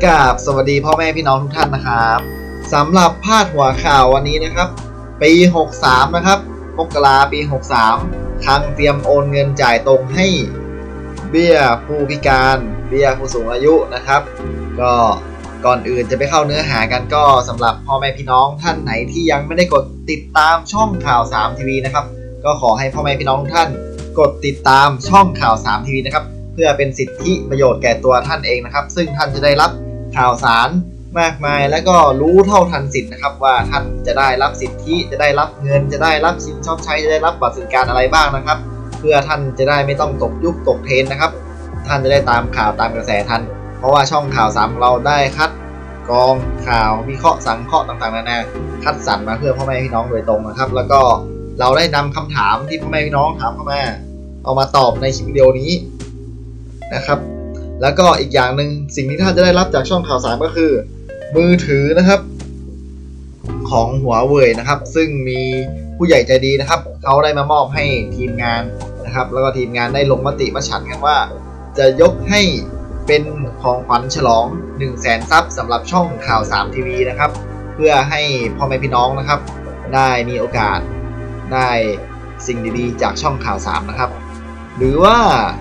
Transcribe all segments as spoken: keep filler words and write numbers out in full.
กราบสวัสดีพ่อแม่พี่น้องทุกท่านนะครับสำหรับพาดหัวข่าววันนี้นะครับปีหกสามนะครับมกราปีหกสามคลังเตรียมโอนเงินจ่ายตรงให้เบี้ยผู้พิการเบี้ยผู้สูงอายุนะครับก็ก่อนอื่นจะไปเข้าเนื้อหากันก็สำหรับพ่อแม่พี่น้องท่านไหนที่ยังไม่ได้กดติดตามช่องข่าวสามทีวีนะครับก็ขอให้พ่อแม่พี่น้องทุกท่านกดติดตามช่องข่าวสามทีวีนะครับเพื่อเป็นสิทธิประโยชน์แก่ตัวท่านเองนะครับซึ่งท่านจะได้รับข่าวสารมากมายและก็รู้เท่าทันสิทธิ์นะครับว่าท่านจะได้รับสิทธิจะได้รับเงินจะได้รับสินชอบใช้จะได้รับบัตรสวัสดิการอะไรบ้างนะครับเพื่อท่านจะได้ไม่ต้องตกยุคตกเทรนนะครับท่านจะได้ตามข่าวตามกระแสทันเพราะว่าช่องข่าวสามของเราได้คัดกรองข่าววิเคราะห์สังเคราะห์ต่างๆนานาคัดสรรมาเพื่อพ่อแม่พี่น้องโดยตรงนะครับแล้วก็เราได้นำคำถามที่พ่อแม่พี่น้องถามเข้ามาเอามาตอบในคลิปวิดีโอนี้นะครับแล้วก็อีกอย่างหนึ่งสิ่งที่ท่านจะได้รับจากช่องข่าวสารก็คือมือถือนะครับของหัวเว่ยนะครับซึ่งมีผู้ใหญ่ใจดีนะครับเขาได้มามอบให้ทีมงานนะครับแล้วก็ทีมงานได้ลงมติมาฉันกันว่าจะยกให้เป็นของขวัญฉลองหนึ่งแสนซับสำหรับช่องข่าวสามทีวีนะครับเพื่อให้พ่อแม่พี่น้องนะครับได้มีโอกาสได้สิ่งดีๆจากช่องข่าวสามนะครับหรือว่า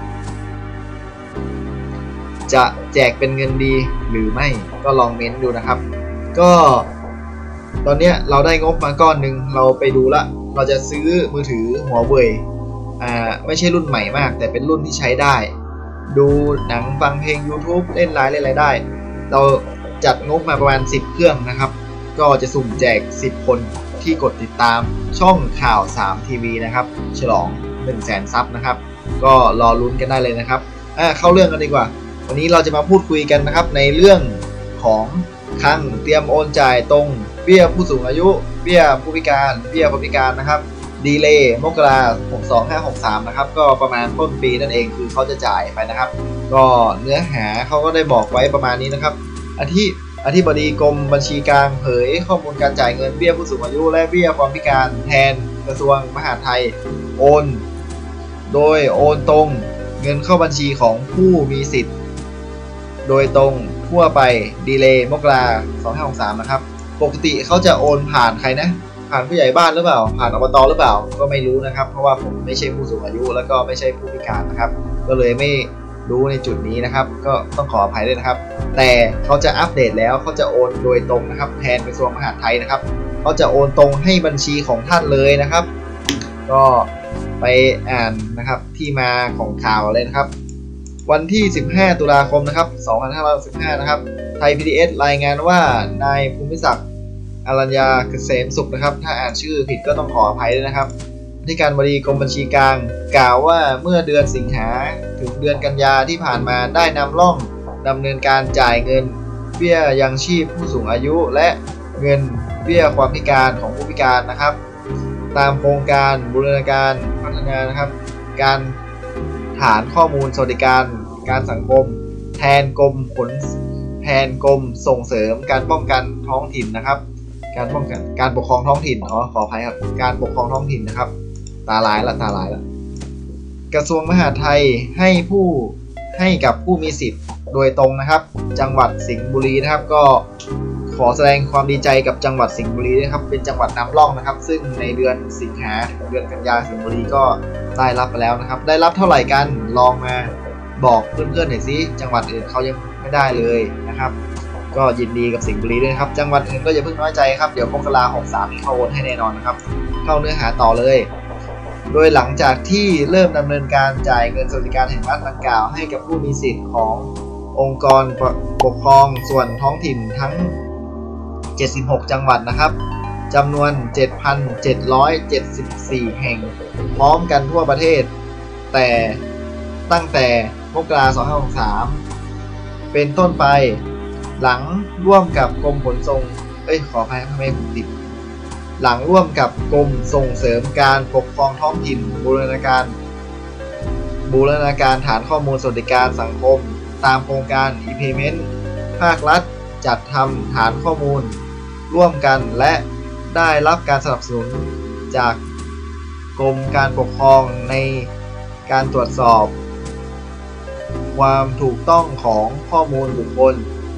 จะแจกเป็นเงินดีหรือไม่ก็ลองเม้นดูนะครับก็ตอนนี้เราได้งบมาก้อนหนึ่งเราไปดูละเราจะซื้อมือถือหัวเว่ยอ่าไม่ใช่รุ่นใหม่มากแต่เป็นรุ่นที่ใช้ได้ดูหนังฟังเพลง YouTube เล่นไลน์เล่นอะไรได้เราจัดงบมาประมาณสิบเครื่องนะครับก็จะสุ่มแจกสิบคนที่กดติดตามช่องข่าวสามทีวีนะครับฉลอง หนึ่งแสน ซับนะครับก็รอลุ้นกันได้เลยนะครับอ่าเข้าเรื่องกันดีกว่าวันนี้เราจะมาพูดคุยกันนะครับในเรื่องของคลังเตรียมโอนจ่ายตรงเบี้ยผู้สูงอายุเบี้ยผู้พิการเบี้ยคนพิการนะครับดีเลย์มกราหกสองห้าหกสามนะครับก็ประมาณต้นปีนั่นเองคือเขาจะจ่ายไปนะครับก็เนื้อหาเขาก็ได้บอกไว้ประมาณนี้นะครับอธิอธิบดีกรมบัญชีกลางเผยข้อมูลการจ่ายเงินเบี้ยผู้สูงอายุและเบี้ยความพิการแทนกระทรวงมหาดไทยโอนโดยโอนตรงเงินเข้าบัญชีของผู้มีสิทธิ์โดยตรงทั่วไปดีเลย์มกราสองห้าหกสามนะครับปกติเขาจะโอนผ่านใครนะผ่านผู้ใหญ่บ้านหรือเปล่าผ่านอบตหรือเปล่าก็ไม่รู้นะครับเพราะว่าผมไม่ใช่ผู้สูงอายุแล้วก็ไม่ใช่ผู้พิการนะครับก็เลยไม่รู้ในจุดนี้นะครับก็ต้องขออภัยด้วยนะครับแต่เขาจะอัปเดตแล้วเขาจะโอนโดยตรงนะครับแทนกระทรวงมหาดไทยนะครับเขาจะโอนตรงให้บัญชีของท่านเลยนะครับก็ไปอ่านนะครับที่มาของข่าวเลยนะครับวันที่สิบห้าตุลาคมนะครับสองพันห้าร้อยหกสิบห้านะครับไทย พี บี เอส รายงานว่านายภูมิศักดิ์อรัญญาเกษมสุขนะครับถ้าอ่านชื่อผิดก็ต้องขออภัยด้วยนะครับที่การบดีกรมบัญชีกลางกล่าวว่าเมื่อเดือนสิงหาถึงเดือนกันยาที่ผ่านมาได้นำร่องดำเนินการจ่ายเงินเบี้ยยังชีพผู้สูงอายุและเงินเบี้ยความพิการของผู้พิการนะครับตามโครงการบูรณาการพัฒนานะครับการฐานข้อมูลสวัสดิการการสังคมแทนกรมขนแทนกรมส่งเสริมการป้องกันท้องถิ่นนะครับการป้องกันการปกครองท้องถิ่นอ๋อขออภัยครับการปกครองท้องถิ่นนะครับตาลายละตาลายละกระทรวงมหาดไทยให้ผู้ให้กับผู้มีสิทธิ์โดยตรงนะครับจังหวัดสิงห์บุรีนะครับก็ขอแสดงความดีใจกับจังหวัดสิงห์บุรีนะครับเป็นจังหวัดนำร่องนะครับซึ่งในเดือนสิงหาเดือนกันยาสิงห์บุรีก็ได้รับไปแล้วนะครับได้รับเท่าไหร่กันลองมาบอกเพื่อนๆหน่อยสิจังหวัดอื่นเขายังไม่ได้เลยนะครับก็ยินดีกับสิงห์บุรีด้วยครับจังหวัดอื่นก็อย่าเพิ่งน้อยใจครับเดี๋ยวมกราหกสามมีเข้าโอนให้แน่นอนนะครับเข้าเนื้อหาต่อเลยโดยหลังจากที่เริ่มดำเนินการจ่ายเงินสวัสดิการแห่งรัฐดังกล่าวให้กับผู้มีสิทธิ์ขององค์กรปกครองส่วนท้องถิ่นทั้งเจ็ดสิบหกจังหวัดนะครับจำนวน เจ็ดพันเจ็ดร้อยเจ็ดสิบสี่ แห่งพร้อมกันทั่วประเทศแต่ตั้งแต่มกราคมสองพันห้าร้อยหกสิบสามเป็นต้นไปหลังร่วมกับกรมขนส่งเอ้ยขออภัยไม่ผมติดหลังร่วมกับกรมส่งเสริมการปกครองท้องถิ่นบูรณาการบูรณาการฐานข้อมูลสวัสดิการสังคมตามโครงการ e-payment ภาครัฐจัดทำฐานข้อมูลร่วมกันและได้รับการสนับสนุนจากกรมการปกครองในการตรวจสอบความถูกต้องของข้อมูลบุคคล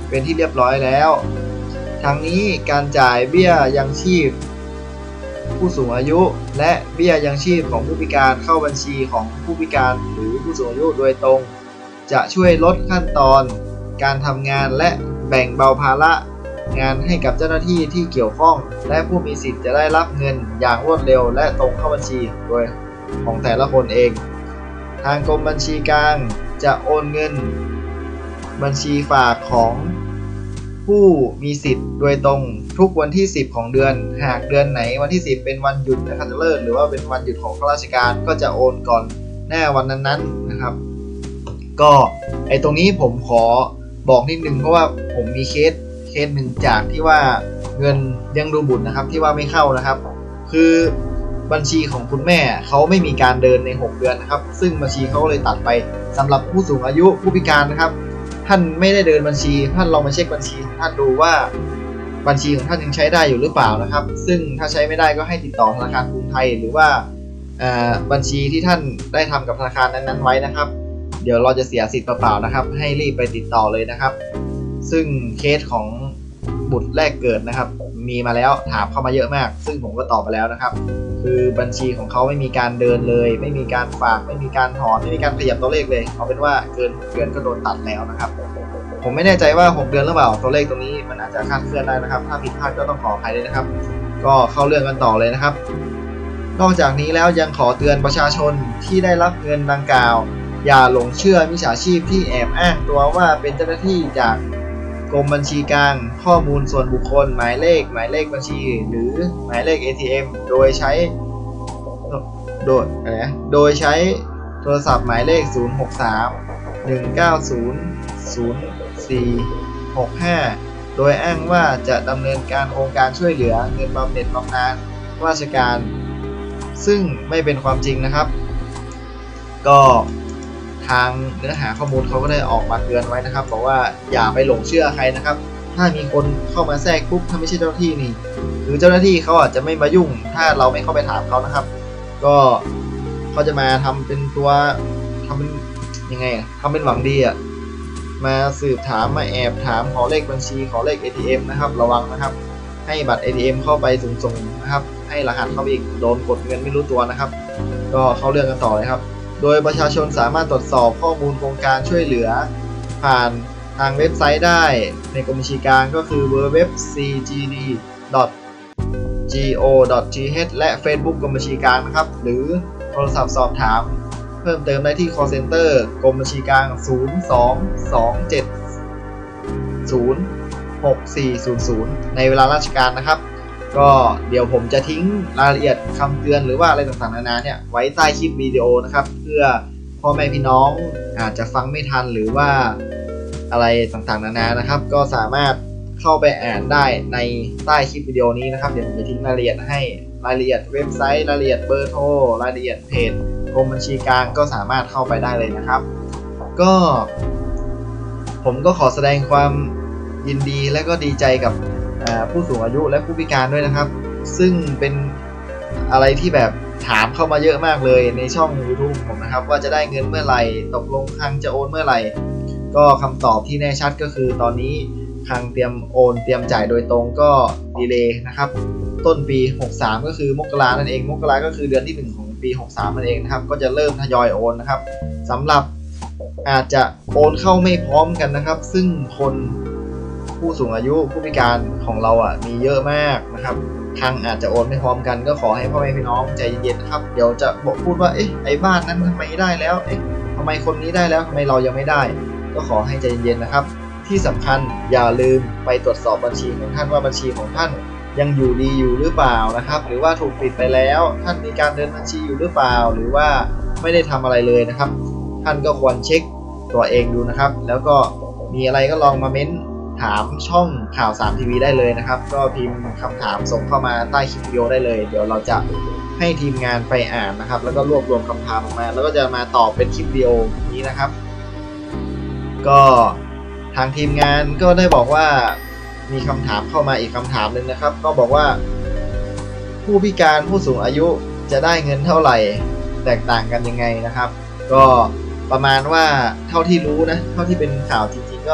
เป็นที่เรียบร้อยแล้วทั้งนี้การจ่ายเบี้ยยังชีพผู้สูงอายุและเบี้ยยังชีพของผู้พิการเข้าบัญชีของผู้พิการหรือผู้สูงอายุโดยตรงจะช่วยลดขั้นตอนการทำงานและแบ่งเบาภาระงานให้กับเจ้าหน้าที่ที่เกี่ยวข้องและผู้มีสิทธิ์จะได้รับเงินอย่างรวดเร็วและตรงเข้าบัญชีโดยของแต่ละคนเองทางกรมบัญชีกลางจะโอนเงินบัญชีฝากของผู้มีสิทธิ์โดยตรงทุกวันที่สิบของเดือนหากเดือนไหนวันที่สิบเป็นวันหยุดนักขัตฤกษ์หรือว่าเป็นวันหยุดของข้าราชการก็จะโอนก่อนหน้าวันนั้นๆนะครับก็ไอตรงนี้ผมขอบอกนิดนึงเพราะว่าผมมีเคสเคสหนึ่งจากที่ว่าเงินเลี้ยงดูบุตรนะครับที่ว่าไม่เข้านะครับคือบัญชีของคุณแม่เขาไม่มีการเดินในหกเดือนนะครับซึ่งบัญชีเขาเลยตัดไปสำหรับผู้สูงอายุผู้พิการนะครับท่านไม่ได้เดินบัญชีท่านลองมาเช็คบัญชีของท่านดูว่าบัญชีของท่านยังใช้ได้อยู่หรือเปล่านะครับซึ่งถ้าใช้ไม่ได้ก็ให้ติดต่อธนาคารกรุงไทยหรือว่าบัญชีที่ท่านได้ทำกับธนาคารนั้นๆไว้นะครับเดี๋ยวเราจะเสียสิทธิ์เปล่าๆนะครับให้รีบไปติดต่อเลยนะครับซึ่งเคสของบุตรแรกเกิดนะครับมีมาแล้วถามเข้ามาเยอะมากซึ่งผมก็ตอบไปแล้วนะครับคือบัญชีของเขาไม่มีการเดินเลยไม่มีการฝากไม่มีการถอนไม่มีการขยับตัวเลขเลยเอาเป็นว่าเกินเดือนก็โดนตัดแล้วนะครับผมไม่แน่ใจว่าหกเดือนหรือเปล่าตัวเลขตรงนี้มันอาจจะคลาดเคลื่อนได้นะครับถ้าผิดพลาดก็ต้องขออภัยด้วยนะครับก็เข้าเรื่องกันต่อเลยนะครับนอกจากนี้แล้วยังขอเตือนประชาชนที่ได้รับเงินดังกล่าวอย่าหลงเชื่อมิจฉาชีพที่แอบอ้างตัวว่าเป็นเจ้าหน้าที่จากกรมบัญชีกลางข้อมูลส่วนบุคคลหมายเลขหมายเลขบัญชีหรือหมายเลข เอ ที เอ็ม โดยใช้โดยอะไรนะโดยใช้โทรศัพท์หมายเลขศูนย์ หก สาม หนึ่ง เก้า ศูนย์ ศูนย์ สี่ หก ห้าโดยอ้างว่าจะดำเนินการโครงการช่วยเหลือเงินบำเหน็จบำนาญราชการซึ่งไม่เป็นความจริงนะครับก็ทางเนื้อหาข้อมูลเขาก็ได้ออกมาเตือนไว้นะครับบอกว่าอย่าไปหลงเชื่อใครนะครับถ้ามีคนเข้ามาแทรกปุ๊บถ้าไม่ใช่เจ้าหน้าที่นี่หรือเจ้าหน้าที่เขาอาจจะไม่มายุ่งถ้าเราไม่เข้าไปถามเขานะครับก็เขาจะมาทำเป็นตัวทำเป็นยังไงทำเป็นหวังดีอ่ะมาสืบถามมาแอบถามขอเลขบัญชีขอเลข เอ ที เอ็ม นะครับระวังนะครับให้บัตร เอ ที เอ็ม เข้าไปส่งๆนะครับให้รหัสเข้าไปอีกโดนกดเงินไม่รู้ตัวนะครับก็เข้าเรื่องกันต่อเลยครับโดยประชาชนสามารถตรวจสอบข้อมูลโครงการช่วยเหลือผ่านทางเว็บไซต์ได้ในกรมบัญชีกลางก็คือ ดับเบิลยู ดับเบิลยู ดับเบิลยู ดอท ซี จี ดี ดอท จี โอ ดอท ที เอช และ Facebook กรมบัญชีกลางนะครับหรือโทรศัพท์สอบถามเพิ่มเติมได้ที่ call center กรมบัญชีกลาง ศูนย์ สอง สอง เจ็ด ศูนย์ หก สี่ ศูนย์ ศูนย์ ในเวลาราชการนะครับก็เดี๋ยวผมจะทิ้งรายละเอียดคำเตือนหรือว่าอะไรต่างๆนานาเนี่ยไว้ใต้คลิปวิดีโอนะครับเพื่อพ่อแม่พี่น้องอาจจะฟังไม่ทันหรือว่าอะไรต่างๆนานานะครับก็สามารถเข้าไปอ่านได้ในใต้คลิปวิดีโอนี้นะครับเดี๋ยวผมจะทิ้งรายละเอียดให้รายละเอียดเว็บไซต์รายละเอียดเบอร์โทรรายละเอียดเพจกรมบัญชีกลางก็สามารถเข้าไปได้เลยนะครับก็ผมก็ขอแสดงความยินดีและก็ดีใจกับผู้สูงอายุและผู้พิการด้วยนะครับซึ่งเป็นอะไรที่แบบถามเข้ามาเยอะมากเลยในช่อง YouTube ผมนะครับว่าจะได้เงินเมื่อไหร่ตกลงคลังจะโอนเมื่อไหร่ก็คำตอบที่แน่ชัดก็คือตอนนี้คลังเตรียมโอนเตรียมจ่ายโดยตรงก็ดีเลย์นะครับต้นปีหกสามก็คือมกรานั่นเองมกราก็คือเดือนที่หนึ่งของปีหกสามนั่นเองนะครับก็จะเริ่มทยอยโอนนะครับสำหรับอาจจะโอนเข้าไม่พร้อมกันนะครับซึ่งคนผู้สูงอายุผู้พิการของเราอ่ะมีเยอะมากนะครับทางอาจจะโอนไม่พร้อมกันก็ขอให้พ่อแม่พี่น้องใจเย็นๆนะครับเดี๋ยวจะบอกพูดว่าเอ๊ะไอ้บ้านนั้นทำไมได้แล้วเอ๊ะทำไมคนนี้ได้แล้วทำไมเรายังไม่ได้ก็ขอให้ใจเย็นๆนะครับที่สำคัญอย่าลืมไปตรวจสอบบัญชีของท่านว่าบัญชีของท่านยังอยู่ดีอยู่หรือเปล่านะครับหรือว่าถูกปิดไปแล้วท่านมีการเดินบัญชีอยู่หรือเปล่าหรือว่าไม่ได้ทำอะไรเลยนะครับท่านก็ควรเช็คตัวเองดูนะครับแล้วก็มีอะไรก็ลองมาเม้นถามช่องข่าวสามทีวีได้เลยนะครับก็พิมพ์คำถามส่งเข้ามาใต้คลิปวิดีโอได้เลยเดี๋ยวเราจะให้ทีมงานไปอ่านนะครับแล้วก็รวบรวมคำถามออกมาแล้วก็จะมาตอบเป็นคลิปวิดีโอนี้นะครับก็ทางทีมงานก็ได้บอกว่ามีคำถามเข้ามาอีกคำถามหนึ่งนะครับก็บอกว่าผู้พิการผู้สูงอายุจะได้เงินเท่าไหร่แตกต่างกันยังไงนะครับก็ประมาณว่าเท่าที่รู้นะเท่าที่เป็นข่าวจริงๆก็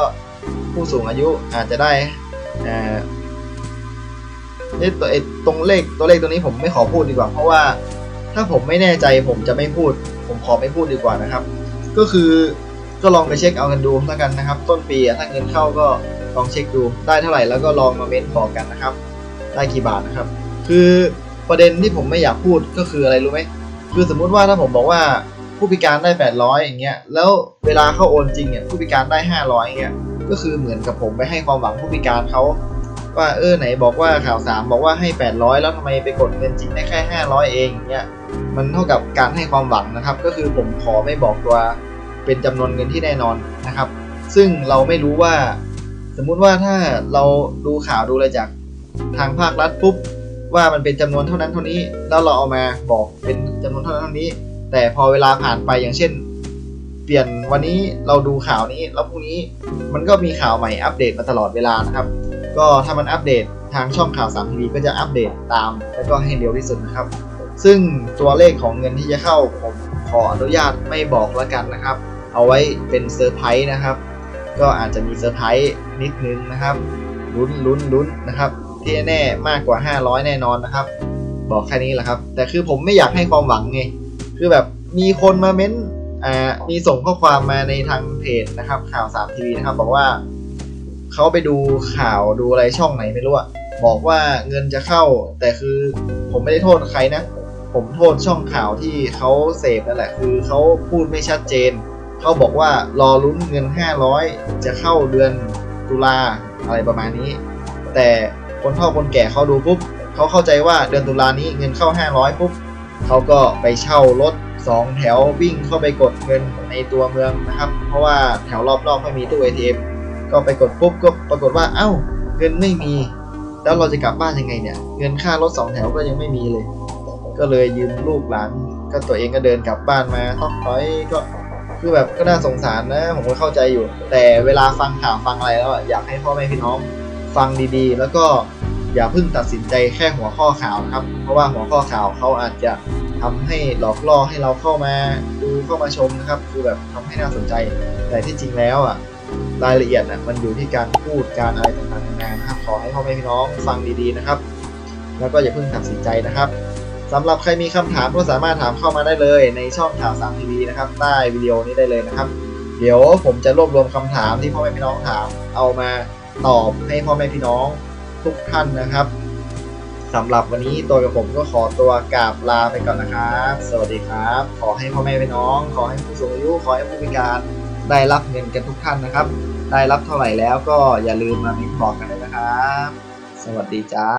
ผู้สูงอายุอาจจะได้อ่าเอ๊ะตัวตรงเลขตัวเลขตัวนี้ผมไม่ขอพูดดีกว่าเพราะว่าถ้าผมไม่แน่ใจผมจะไม่พูดผมขอไม่พูดดีกว่านะครับก็คือก็ลองไปเช็คเอากันดูแล้วกันนะครับต้นปีถ้าเงินเข้าก็ลองเช็คดูได้เท่าไหร่แล้วก็ลองมาเม้นบอกกันนะครับได้กี่บาทนะครับคือประเด็นที่ผมไม่อยากพูดก็คืออะไรรู้ไหมคือสมมุติว่าถ้าผมบอกว่าผู้พิการได้แปดร้อยอย่างเงี้ยแล้วเวลาเข้าโอนจริงเนี่ยผู้พิการได้ห้าร้อยอย่างเงี้ยก็คือเหมือนกับผมไปให้ความหวังผู้พิการเขาว่าเออไหนบอกว่าข่าวสามบอกว่าให้แปดร้อยแล้วทำไมไปกดเงินจริงได้แค่ห้าร้อยเองอย่างเงี้ยมันเท่ากับการให้ความหวังนะครับก็คือผมขอไม่บอกตัวเป็นจำนวนเงินที่แน่นอนนะครับซึ่งเราไม่รู้ว่าสมมุติว่าถ้าเราดูข่าวดูอะไรจากทางภาครัฐปุ๊บว่ามันเป็นจำนวนเท่านั้นเท่านี้แล้วเราเอามาบอกเป็นจำนวนเท่านั้นเท่านี้แต่พอเวลาผ่านไปอย่างเช่นเปลี่ยนวันนี้เราดูข่าวนี้แล้วพรุ่งนี้มันก็มีข่าวใหม่อัปเดตมาตลอดเวลานะครับก็ถ้ามันอัปเดตทางช่องข่าวสามทีวีก็จะอัปเดตตามแล้วก็ให้เร็วที่สุดนะครับซึ่งตัวเลขของเงินที่จะเข้าผมขออนุญาตไม่บอกแล้วกันนะครับเอาไว้เป็นเซอร์ไพรส์นะครับก็อาจจะมีเซอร์ไพรส์นิดนึงนะครับลุ้นลุ้นลุ้นนะครับที่แน่มากกว่าห้าร้อยแน่นอนนะครับบอกแค่นี้แหละครับแต่คือผมไม่อยากให้ความหวังไงคือแบบมีคนมาเม้นอ่ามีส่งข้อความมาในทางเพจนะครับข่าวสามทีวีนะครับบอกว่าเขาไปดูข่าวดูอะไรช่องไหนไม่รู้อะบอกว่าเงินจะเข้าแต่คือผมไม่ได้โทษใครนะผมโทษช่องข่าวที่เขาเสพนั่นแหละคือเขาพูดไม่ชัดเจนเขาบอกว่ารอลุ้นเงินห้าร้อยจะเข้าเดือนตุลาอะไรประมาณนี้แต่คนเฒ่าคนแก่เขาดูปุ๊บเขาเข้าใจว่าเดือนตุลานี้เงินเข้าห้าร้อยปุ๊บเขาก็ไปเช่ารถสองแถววิ่งเข้าไปกดเงินในตัวเมืองนะครับเพราะว่าแถวรอบนอกไม่มีตู้ เอ ที เอ็ม ก็ไปกดปุ๊บก็ปรากฏว่าเอ้าเงินไม่มีแล้วเราจะกลับบ้านยังไงเนี่ยเงินค่ารถสองแถวก็ยังไม่มีเลยก็เลยยืมลูกหลานก็ตัวเองก็เดินกลับบ้านมาท็อกถอยก็คือแบบก็น่าสงสารนะผมก็เข้าใจอยู่แต่เวลาฟังข่าวฟังอะไรแล้วอยากให้พ่อแม่พี่น้องฟังดีๆแล้วก็อย่าเพิ่งตัดสินใจแค่หัวข้อข่าวนะครับเพราะว่าหัวข้อข่าวเขาอาจจะทำให้หลอกล่อให้เราเข้ามาดูเข้ามาชมนะครับคือแบบทำให้น่าสนใจแต่ที่จริงแล้วอ่ะรายละเอียดนะมันอยู่ที่การพูดการอะไรต่างๆนานานะครับขอให้พ่อแม่พี่น้องฟังดีๆนะครับแล้วก็อย่าเพิ่งตัดสินใจนะครับสำหรับใครมีคำถามก็สามารถถามเข้ามาได้เลยในช่องข่าวสามทีวีนะครับใต้วิดีโอนี้ได้เลยนะครับเดี๋ยวผมจะรวบรวมคำถามที่พ่อแม่พี่น้องถามเอามาตอบให้พ่อแม่พี่น้องทุกท่านนะครับสำหรับวันนี้ตัวกับผมก็ขอตัวกราบลาไปก่อนนะครับสวัสดีครับขอให้พ่อแม่พี่น้องขอให้ผู้สูงอายุขอให้ผู้พิการได้รับเงินกันทุกท่านนะครับได้รับเท่าไหร่แล้วก็อย่าลืมมาเม้นบอกกันเลยนะครับสวัสดีจ้า